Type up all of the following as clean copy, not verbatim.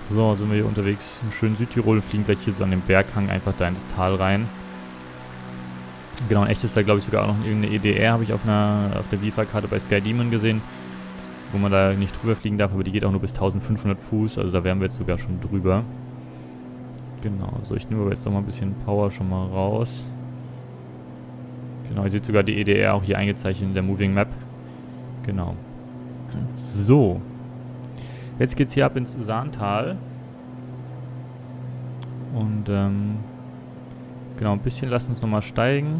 So, sind wir hier unterwegs im schönen Südtirol und fliegen gleich hier so an den Berghang einfach da in das Tal rein. Genau, in echt ist da glaube ich sogar auch noch irgendeine EDR, habe ich auf der Vifa-Karte bei Sky Demon gesehen, wo man da nicht drüber fliegen darf, aber die geht auch nur bis 1500 Fuß, also da wären wir jetzt sogar schon drüber. Genau, so ich nehme aber jetzt noch mal ein bisschen Power schon mal raus. Genau, ihr seht sogar die EDR auch hier eingezeichnet in der Moving Map. Genau. So. Jetzt geht's hier ab ins Sahntal. Und, genau, ein bisschen lassen uns nochmal steigen.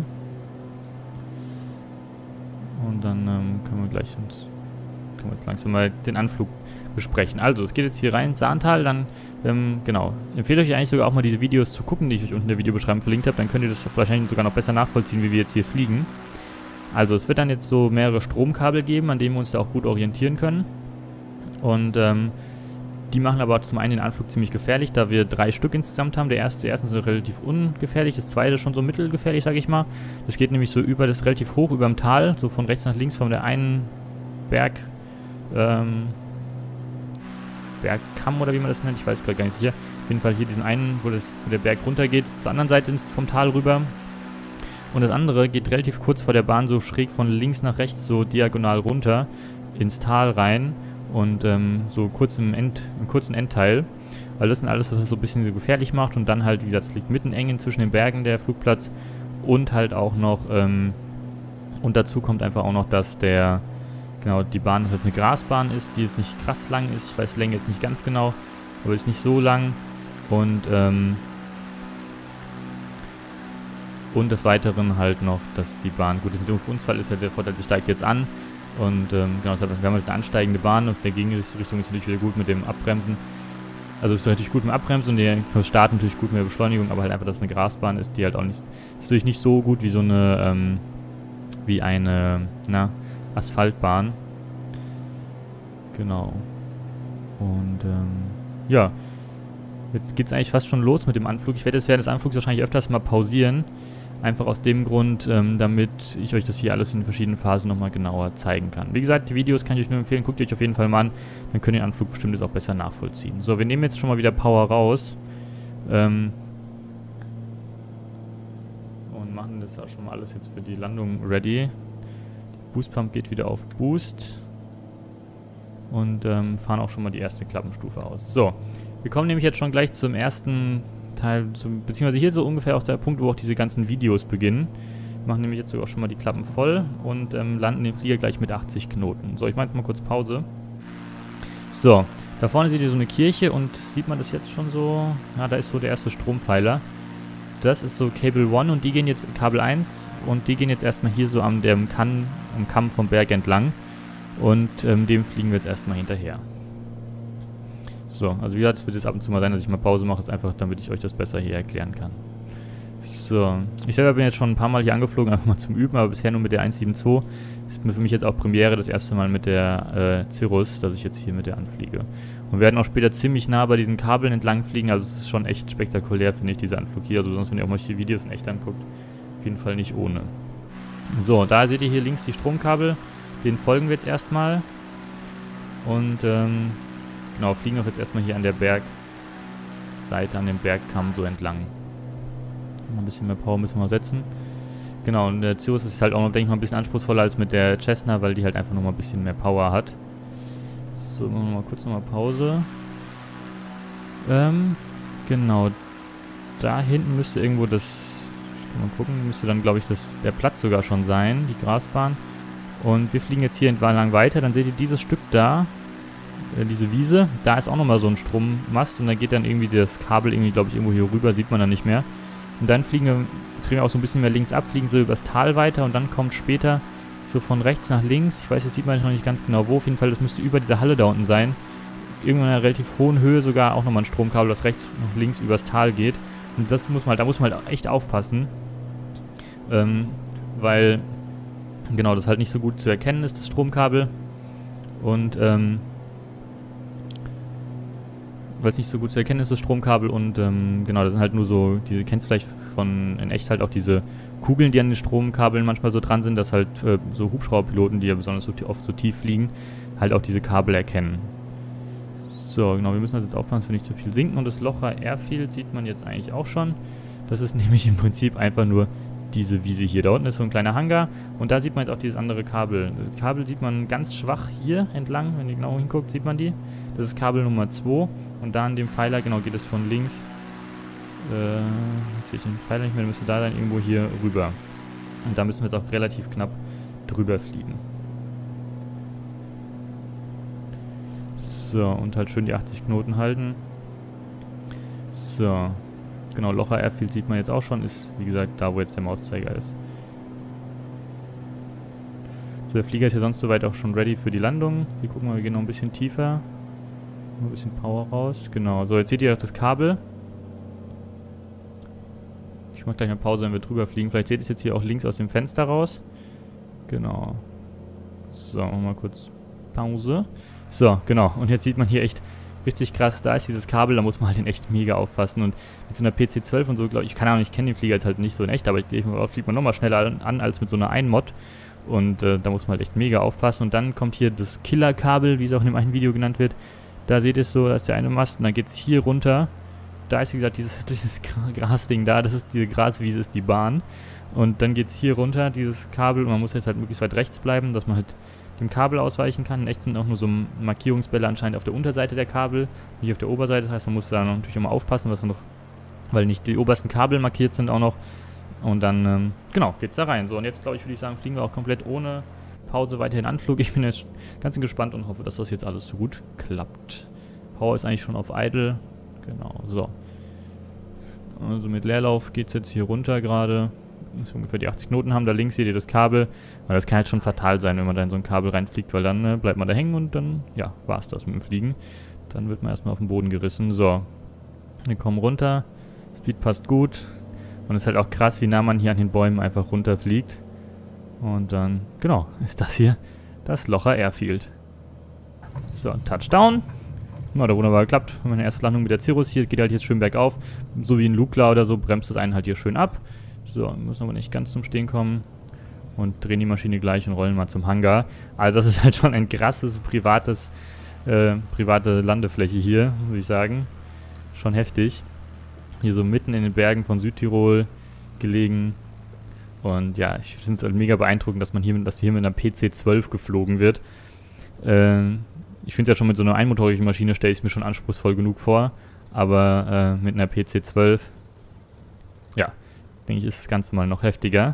Und dann, können wir jetzt langsam mal den Anflug besprechen. Also, es geht jetzt hier rein ins Sahntal, dann, genau. Empfehle euch eigentlich sogar auch mal diese Videos zu gucken, die ich euch unten in der Videobeschreibung verlinkt habe. Dann könnt ihr das wahrscheinlich sogar noch besser nachvollziehen, wie wir jetzt hier fliegen. Also, es wird dann jetzt so mehrere Stromkabel geben, an denen wir uns da auch gut orientieren können. Und die machen aber zum einen den Anflug ziemlich gefährlich, da wir 3 Stück insgesamt haben. Der erste ist relativ ungefährlich, das zweite schon so mittelgefährlich, sage ich mal. Das geht nämlich so relativ hoch über dem Tal, so von rechts nach links von der einen Bergkamm oder wie man das nennt, ich weiß gerade gar nicht sicher. Auf jeden Fall hier diesen einen, wo der Berg runter geht, zur anderen Seite vom Tal rüber. Und das andere geht relativ kurz vor der Bahn so schräg von links nach rechts, so diagonal runter ins Tal rein. Und so kurz im kurzen Endteil, weil das sind alles, was das so ein bisschen so gefährlich macht. Und dann halt, wie gesagt, es liegt mitten eng zwischen den Bergen, der Flugplatz. Und halt auch noch, und dazu kommt einfach auch noch, dass die Bahn, dass es eine Grasbahn ist, die jetzt nicht krass lang ist. Ich weiß die Länge jetzt nicht ganz genau, aber ist nicht so lang. Und des Weiteren halt noch, dass die Bahn, gut, in dem Fall ist ja der Vorteil, sie steigt jetzt an. Und genau, wir haben halt eine ansteigende Bahn und der Gegenrichtung ist natürlich wieder gut mit dem Abbremsen. Also es ist natürlich gut mit dem Abbremsen und der Start natürlich gut mit der Beschleunigung, aber halt einfach, dass es eine Grasbahn ist, die halt auch nicht, ist natürlich nicht so gut wie so eine, Asphaltbahn. Genau. Und ja, jetzt geht es eigentlich fast schon los mit dem Anflug. Ich werde jetzt während des Anflugs wahrscheinlich öfters mal pausieren. Einfach aus dem Grund, damit ich euch das hier alles in verschiedenen Phasen nochmal genauer zeigen kann. Wie gesagt, die Videos kann ich euch nur empfehlen, guckt euch auf jeden Fall mal an, dann könnt ihr den Anflug bestimmt jetzt auch besser nachvollziehen. So, wir nehmen jetzt schon mal wieder Power raus. Und machen das auch schon mal alles jetzt für die Landung ready. Boost Pump geht wieder auf Boost. Und fahren auch schon mal die erste Klappenstufe aus. So, wir kommen nämlich jetzt schon gleich zum ersten Teil, beziehungsweise hier so ungefähr auch der Punkt, wo auch diese ganzen Videos beginnen. Wir machen nämlich jetzt sogar auch schon mal die Klappen voll und landen den Flieger gleich mit 80 Knoten. So, ich mache mal kurz Pause. So, da vorne seht ihr so eine Kirche und sieht man das jetzt schon so? Ja, da ist so der erste Strompfeiler. Das ist so Cable 1 und die gehen jetzt, Kabel 1, und die gehen jetzt erstmal hier so am Kamm vom Berg entlang und dem fliegen wir jetzt erstmal hinterher. So, also wie gesagt, es wird jetzt ab und zu mal sein, dass ich mal Pause mache, ist einfach, damit ich euch das besser hier erklären kann. So, ich selber bin jetzt schon ein paar Mal hier angeflogen, einfach mal zum Üben, aber bisher nur mit der 172. Das ist für mich jetzt auch Premiere, das erste Mal mit der Cirrus, dass ich jetzt hier mit der anfliege. Und wir werden auch später ziemlich nah bei diesen Kabeln entlang fliegen, also es ist schon echt spektakulär, finde ich, dieser Anflug hier. Also sonst, wenn ihr auch mal die Videos in echt anguckt, auf jeden Fall nicht ohne. So, da seht ihr hier links die Stromkabel, denen folgen wir jetzt erstmal. Und, genau, fliegen auch jetzt erstmal hier an der Bergseite, an dem Bergkamm so entlang. Noch ein bisschen mehr Power müssen wir setzen. Genau, und der Cirrus ist halt auch noch, denke ich mal, ein bisschen anspruchsvoller als mit der Cessna, weil die halt einfach nochmal ein bisschen mehr Power hat. So, machen wir mal kurz nochmal Pause. Genau, da hinten müsste irgendwo ich kann mal gucken, müsste dann, glaube ich, der Platz sogar schon sein, die Grasbahn. Und wir fliegen jetzt hier entlang weiter, dann seht ihr dieses Stück da, diese Wiese, da ist auch nochmal so ein Strommast und da geht dann irgendwie das Kabel irgendwie, glaube ich, irgendwo hier rüber, sieht man dann nicht mehr. Und dann drehen wir auch so ein bisschen mehr links ab, fliegen so übers Tal weiter und dann kommt später so von rechts nach links, ich weiß, jetzt sieht man noch nicht ganz genau wo, auf jeden Fall, das müsste über dieser Halle da unten sein. Irgendwann in einer relativ hohen Höhe sogar auch nochmal ein Stromkabel, das rechts nach links übers Tal geht. Und da muss man halt echt aufpassen, weil, genau, das halt nicht so gut zu erkennen ist, das Stromkabel. Und, weil es nicht so gut zu erkennen ist, das Stromkabel, und genau, das sind halt nur so, kennst du vielleicht in echt halt auch diese Kugeln, die an den Stromkabeln manchmal so dran sind, dass halt so Hubschrauberpiloten, die ja besonders oft so tief fliegen, halt auch diese Kabel erkennen. So, genau, wir müssen also jetzt aufpassen, dass wir nicht zu viel sinken. Und das Locher Airfield sieht man jetzt eigentlich auch schon. Das ist nämlich im Prinzip einfach nur diese Wiese hier. Da unten ist so ein kleiner Hangar und da sieht man jetzt auch dieses andere Kabel. Das Kabel sieht man ganz schwach hier entlang, wenn ihr genau hinguckt, sieht man die. Das ist Kabel Nummer 2 und da an dem Pfeiler, genau, geht es von links. Jetzt sehe ich den Pfeiler nicht mehr, der müsste da dann irgendwo hier rüber. Und da müssen wir jetzt auch relativ knapp drüber fliegen. So, und halt schön die 80 Knoten halten. So. Genau, Locher Airfield sieht man jetzt auch schon, ist wie gesagt da, wo jetzt der Mauszeiger ist. So, der Flieger ist hier sonst soweit auch schon ready für die Landung. Hier gucken wir, wir gehen noch ein bisschen tiefer. Noch ein bisschen Power raus. Genau, so jetzt seht ihr auch das Kabel. Ich mache gleich mal Pause, wenn wir drüber fliegen. Vielleicht seht ihr es jetzt hier auch links aus dem Fenster raus. Genau. So, machen wir mal kurz Pause. So, genau. Und jetzt sieht man hier echt richtig krass, da ist dieses Kabel, da muss man halt in echt mega aufpassen und mit so einer PC-12 und so, glaube ich, keine Ahnung, ich kenne den Flieger halt nicht so in echt, aber ich denke mal, fliegt man nochmal schneller an als mit so einer Einmod und da muss man halt echt mega aufpassen und dann kommt hier das Killer-Kabel, wie es auch in dem einen Video genannt wird, da seht ihr es so, da ist der eine Mast und dann geht es hier runter, da ist wie gesagt dieses Grasding da, das ist diese Graswiese, ist die Bahn und dann geht es hier runter, dieses Kabel und man muss jetzt halt möglichst weit rechts bleiben, dass man halt dem Kabel ausweichen kann. In echt sind auch nur so Markierungsbälle anscheinend auf der Unterseite der Kabel, nicht auf der Oberseite. Das heißt, man muss da natürlich immer aufpassen, was noch, weil nicht die obersten Kabel markiert sind auch noch. Und dann, genau, geht's da rein. So, und jetzt, glaube ich, würde ich sagen, fliegen wir auch komplett ohne Pause weiterhin Anflug. Ich bin jetzt ganz gespannt und hoffe, dass das jetzt alles so gut klappt. Power ist eigentlich schon auf Idle. Genau, so. Also mit Leerlauf geht es jetzt hier runter gerade. Dass wir ungefähr die 80 Knoten haben. Da links seht ihr das Kabel. Weil das kann halt schon fatal sein, wenn man da in so ein Kabel reinfliegt, weil dann bleibt man da hängen und dann, ja, war es das mit dem Fliegen. Dann wird man erstmal auf den Boden gerissen. So, wir kommen runter. Speed passt gut. Und es ist halt auch krass, wie nah man hier an den Bäumen einfach runterfliegt. Und dann, genau, ist das hier das Locher Airfield. So, Touchdown. Ja, da wunderbar geklappt. Meine erste Landung mit der Cirrus hier geht halt jetzt schön bergauf. So wie ein Lukla oder so bremst das einen halt hier schön ab. So, wir müssen aber nicht ganz zum Stehen kommen. Und drehen die Maschine gleich und rollen mal zum Hangar. Also das ist halt schon ein krasses, private Landefläche hier, würde ich sagen. Schon heftig. Hier so mitten in den Bergen von Südtirol gelegen. Und ja, ich finde es halt mega beeindruckend, dass hier mit einer PC-12 geflogen wird. Ich finde es ja schon mit so einer einmotorigen Maschine stelle ich es mir schon anspruchsvoll genug vor. Aber mit einer PC-12, ja, denke ich, ist das Ganze mal noch heftiger.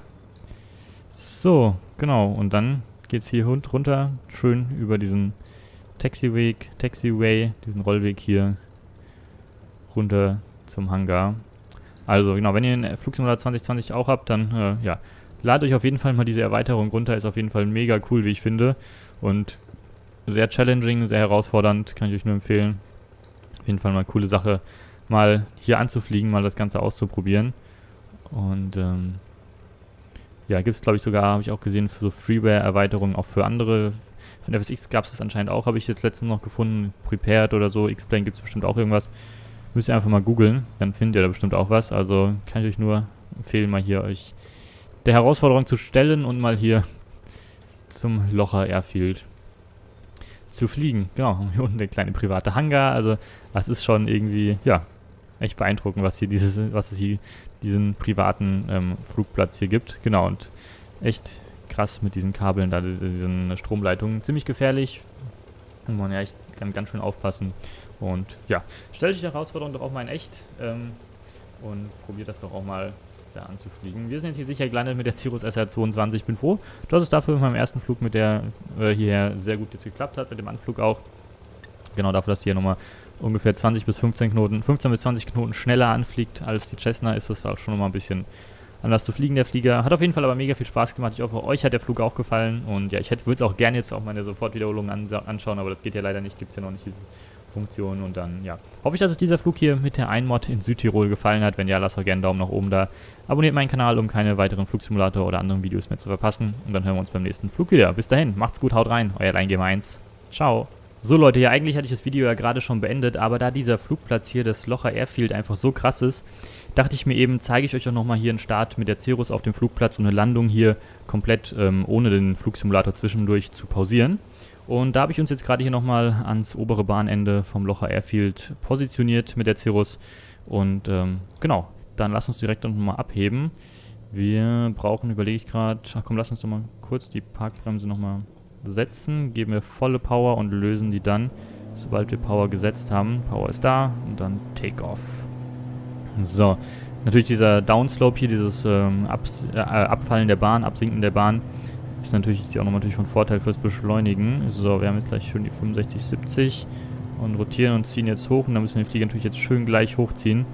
So, genau. Und dann geht es hier runter, schön über diesen Taxiway, diesen Rollweg hier runter zum Hangar. Also genau, wenn ihr einen Flugsimulator 2020 auch habt, dann ja, ladet euch auf jeden Fall mal diese Erweiterung runter. Ist auf jeden Fall mega cool, wie ich finde. Und sehr challenging, sehr herausfordernd, kann ich euch nur empfehlen. Auf jeden Fall mal eine coole Sache, mal hier anzufliegen, mal das Ganze auszuprobieren. Und ja, gibt es glaube ich sogar, habe ich auch gesehen, für so Freeware-Erweiterungen auch für andere. Von FSX gab es das anscheinend auch, habe ich jetzt letztens noch gefunden. Prepared oder so, X-Plane gibt es bestimmt auch irgendwas. Müsst ihr einfach mal googeln, dann findet ihr da bestimmt auch was. Also kann ich euch nur empfehlen, mal hier euch der Herausforderung zu stellen und mal hier zum Locher Airfield zu fliegen. Genau, hier unten der kleine private Hangar. Also das ist schon irgendwie, ja, echt beeindruckend, was es hier diesen privaten Flugplatz hier gibt. Genau, und echt krass mit diesen Kabeln da, diesen Stromleitungen. Ziemlich gefährlich. Und man ja echt ganz schön aufpassen. Und ja, stellt euch die Herausforderung doch auch mal in echt und probiert das doch auch mal da anzufliegen. Wir sind jetzt hier sicher gelandet mit der Cirrus SR22. Ich bin froh, dass es dafür mit meinem ersten Flug mit der hierher sehr gut jetzt geklappt hat, mit dem Anflug auch. Genau dafür, dass hier nochmal ungefähr 15 bis 20 Knoten schneller anfliegt als die Cessna, ist das auch schon nochmal ein bisschen anders zu fliegen, der Flieger. Hat auf jeden Fall aber mega viel Spaß gemacht. Ich hoffe, euch hat der Flug auch gefallen. Und ja, ich würde es auch gerne jetzt auch meine Sofortwiederholung anschauen, aber das geht ja leider nicht, gibt es ja noch nicht diese Funktion. Und dann, ja, hoffe ich, dass euch dieser Flug hier mit der Einmod in Südtirol gefallen hat. Wenn ja, lasst doch gerne einen Daumen nach oben da. Abonniert meinen Kanal, um keine weiteren Flugsimulator oder anderen Videos mehr zu verpassen. Und dann hören wir uns beim nächsten Flug wieder. Bis dahin, macht's gut, haut rein. Euer LeinGamer1. Ciao. So Leute, ja, eigentlich hatte ich das Video ja gerade schon beendet, aber da dieser Flugplatz hier, das Locher Airfield, einfach so krass ist, dachte ich mir eben, zeige ich euch auch nochmal hier einen Start mit der Cirrus auf dem Flugplatz und eine Landung hier komplett ohne den Flugsimulator zwischendurch zu pausieren. Und da habe ich uns jetzt gerade hier nochmal ans obere Bahnende vom Locher Airfield positioniert mit der Cirrus. Und genau, dann lass uns direkt nochmal abheben. Wir brauchen, überlege ich gerade, ach komm, lass uns nochmal kurz die Parkbremse nochmal setzen. Geben wir volle Power und lösen die dann, sobald wir Power gesetzt haben. Power ist da und dann Take-Off. So, natürlich dieser Downslope hier, dieses Abfallen der Bahn, Absinken der Bahn, ist natürlich auch nochmal von Vorteil fürs Beschleunigen. So, wir haben jetzt gleich schön die 65, 70 und rotieren und ziehen jetzt hoch. Und dann müssen wir den Flieger natürlich jetzt schön gleich hochziehen.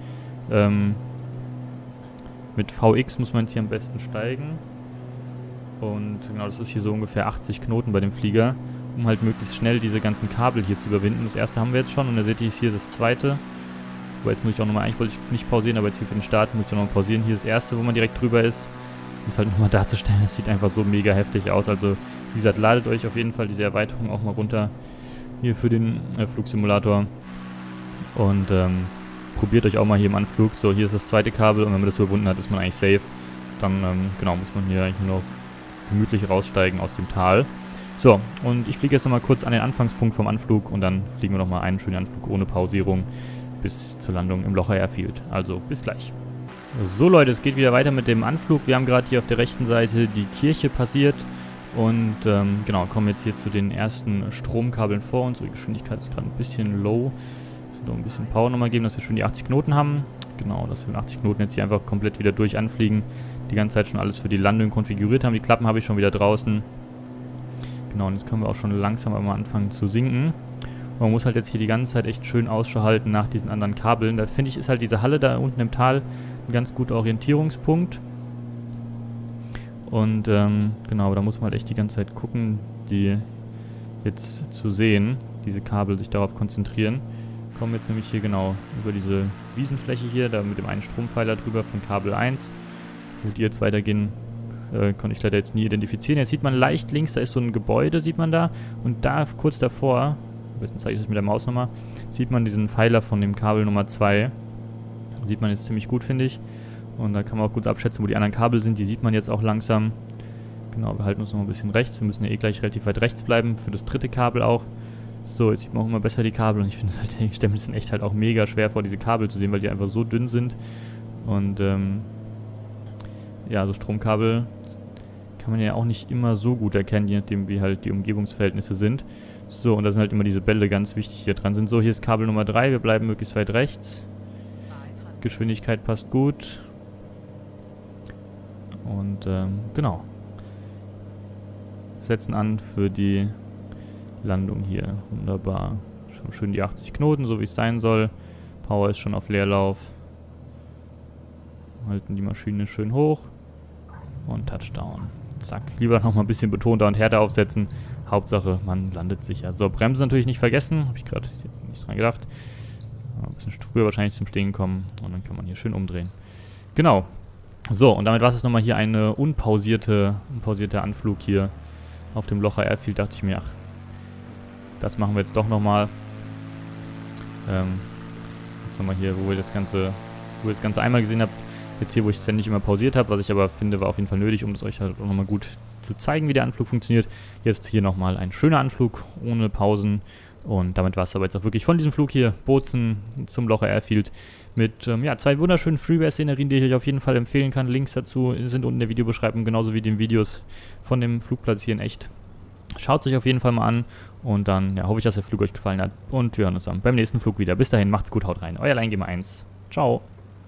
Mit VX muss man jetzt hier am besten steigen. Und genau, das ist hier so ungefähr 80 Knoten bei dem Flieger, um halt möglichst schnell diese ganzen Kabel hier zu überwinden. Das erste haben wir jetzt schon und da seht ihr, ist hier das zweite. Aber jetzt muss ich auch nochmal, eigentlich wollte ich nicht pausieren, aber jetzt hier für den Start muss ich auch nochmal pausieren. Hier das erste, wo man direkt drüber ist. Um es halt nochmal darzustellen, das sieht einfach so mega heftig aus. Also wie gesagt, ladet euch auf jeden Fall diese Erweiterung auch mal runter hier für den Flugsimulator. Und probiert euch auch mal hier im Anflug. So, hier ist das zweite Kabel und wenn man das überwunden hat, ist man eigentlich safe. Dann genau, muss man hier eigentlich nur noch gemütlich raussteigen aus dem Tal. So, und ich fliege jetzt nochmal kurz an den Anfangspunkt vom Anflug und dann fliegen wir nochmal einen schönen Anflug ohne Pausierung bis zur Landung im Locher Airfield. Also bis gleich. So Leute, es geht wieder weiter mit dem Anflug. Wir haben gerade hier auf der rechten Seite die Kirche passiert und genau, kommen jetzt hier zu den ersten Stromkabeln vor uns. Die Geschwindigkeit ist gerade ein bisschen low. Ich will noch ein bisschen Power nochmal geben, dass wir schon die 80 Knoten haben. Genau, dass wir mit 80 Knoten jetzt hier einfach komplett wieder durch anfliegen. Die ganze Zeit schon alles für die Landung konfiguriert haben. Die Klappen habe ich schon wieder draußen. Genau, und jetzt können wir auch schon langsam mal anfangen zu sinken. Man muss halt jetzt hier die ganze Zeit echt schön Ausschau halten nach diesen anderen Kabeln. Da finde ich, ist halt diese Halle da unten im Tal ein ganz guter Orientierungspunkt. Und genau, da muss man halt echt die ganze Zeit gucken, die jetzt zu sehen, diese Kabel, sich darauf konzentrieren. Kommen jetzt nämlich hier genau über diese Wiesenfläche hier, da mit dem einen Strompfeiler drüber von Kabel 1. Wo die jetzt weitergehen, konnte ich leider jetzt nie identifizieren. Jetzt sieht man leicht links, da ist so ein Gebäude, sieht man da. Und da kurz davor, am besten zeige ich das mit der Maus nochmal, sieht man diesen Pfeiler von dem Kabel Nummer 2. Sieht man jetzt ziemlich gut, finde ich. Und da kann man auch gut abschätzen, wo die anderen Kabel sind. Die sieht man jetzt auch langsam. Genau, wir halten uns noch ein bisschen rechts. Wir müssen ja eh gleich relativ weit rechts bleiben, für das dritte Kabel auch. So, jetzt sieht man auch immer besser die Kabel. Und ich finde es halt, ich stelle mir das echt halt auch mega schwer vor, diese Kabel zu sehen, weil die einfach so dünn sind. Und ja, so Stromkabel kann man ja auch nicht immer so gut erkennen, je nachdem wie halt die Umgebungsverhältnisse sind. So, und da sind halt immer diese Bälle ganz wichtig, die hier dran sind. So, hier ist Kabel Nummer 3, wir bleiben möglichst weit rechts. Geschwindigkeit passt gut. Und genau. Setzen an für die Landung hier. Wunderbar. Schon schön die 80 Knoten, so wie es sein soll. Power ist schon auf Leerlauf. Halten die Maschine schön hoch. Und Touchdown. Zack. Lieber nochmal ein bisschen betonter und härter aufsetzen. Hauptsache, man landet sicher. So, Bremse natürlich nicht vergessen. Habe ich gerade nicht dran gedacht. Ein bisschen früher wahrscheinlich zum Stehen kommen. Und dann kann man hier schön umdrehen. Genau. So, und damit war es nochmal hier ein unpausierter Anflug hier auf dem Locher Airfield. Dachte ich mir, ach, das machen wir jetzt doch nochmal. Jetzt nochmal hier, wo ihr das Ganze einmal gesehen habt. Jetzt hier, wo ich ständig immer pausiert habe, was ich aber finde, war auf jeden Fall nötig, um das euch halt auch nochmal gut zu zeigen, wie der Anflug funktioniert. Jetzt hier nochmal ein schöner Anflug, ohne Pausen. Und damit war es aber jetzt auch wirklich von diesem Flug hier, Bozen zum Locher Airfield, mit ja, 2 wunderschönen Freeware-Szenerien, die ich euch auf jeden Fall empfehlen kann. Links dazu sind unten in der Videobeschreibung, genauso wie den Videos von dem Flugplatz hier in echt. Schaut es euch auf jeden Fall mal an und dann ja, hoffe ich, dass der Flug euch gefallen hat. Und wir hören uns dann beim nächsten Flug wieder. Bis dahin, macht's gut, haut rein. Euer Alleingamer 1. Ciao.